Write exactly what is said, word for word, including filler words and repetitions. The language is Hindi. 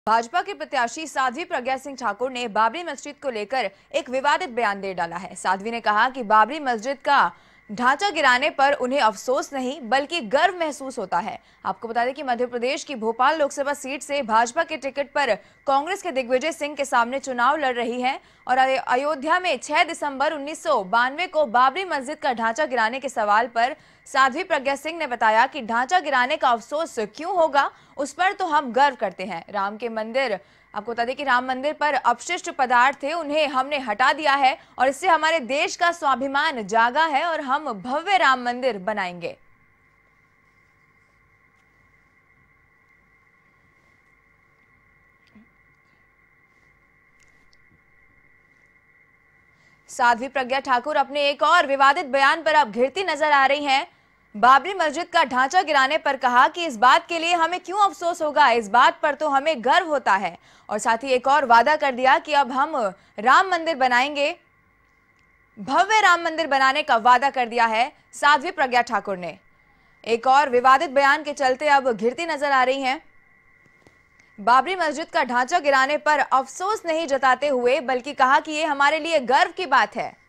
भाजपा के प्रत्याशी साध्वी प्रज्ञा सिंह ठाकुर ने बाबरी मस्जिद को लेकर एक विवादित बयान दे डाला है। साध्वी ने कहा कि बाबरी मस्जिद का ढांचा गिराने पर उन्हें अफसोस नहीं बल्कि गर्व महसूस होता है। आपको बता दें कि मध्य प्रदेश की भोपाल लोकसभा सीट से भाजपा के टिकट पर कांग्रेस के दिग्विजय सिंह के सामने चुनाव लड़ रही है और अयोध्या में छह दिसंबर उन्नीस सौ बानवे को बाबरी मस्जिद का ढांचा गिराने के सवाल पर साध्वी प्रज्ञा सिंह ने बताया कि ढांचा गिराने का अफसोस क्यों होगा, उस पर तो हम गर्व करते हैं। राम के मंदिर आपको बता दें कि राम मंदिर पर अपशिष्ट पदार्थ थे, उन्हें हमने हटा दिया है और इससे हमारे देश का स्वाभिमान जागा है और हम भव्य राम मंदिर बनाएंगे। साध्वी प्रज्ञा ठाकुर अपने एक और विवादित बयान पर अब घिरती नजर आ रही हैं। बाबरी मस्जिद का ढांचा गिराने पर कहा कि इस बात के लिए हमें क्यों अफसोस होगा, इस बात पर तो हमें गर्व होता है। और साथ ही एक और वादा कर दिया कि अब हम राम मंदिर बनाएंगे, भव्य राम मंदिर बनाने का वादा कर दिया है साध्वी प्रज्ञा ठाकुर ने। एक और विवादित बयान के चलते अब घिरती नजर आ रही हैं। बाबरी मस्जिद का ढांचा गिराने पर अफसोस नहीं जताते हुए बल्कि कहा कि ये हमारे लिए गर्व की बात है।